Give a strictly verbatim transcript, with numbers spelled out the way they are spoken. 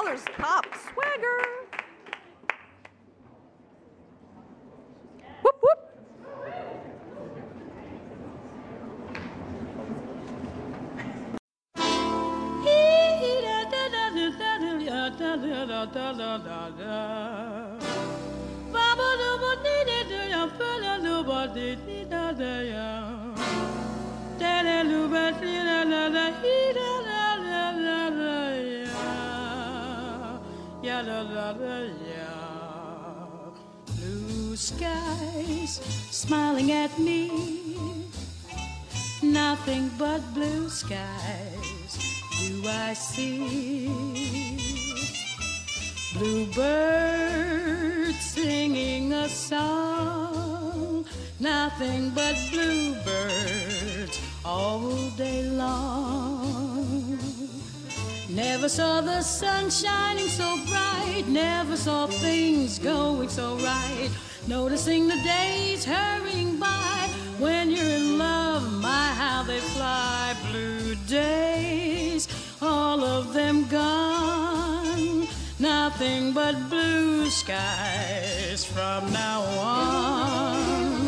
dollars. Pop swagger. Whoop, whoop. Blue skies smiling at me, nothing but blue skies do I see. Bluebirds singing a song, nothing but bluebirds all day long. Never saw the sun shining so bright, never saw things going so right. Noticing the days hurrying by, when you're in love, my how they fly. Blue days, all of them gone, nothing but blue skies from now on.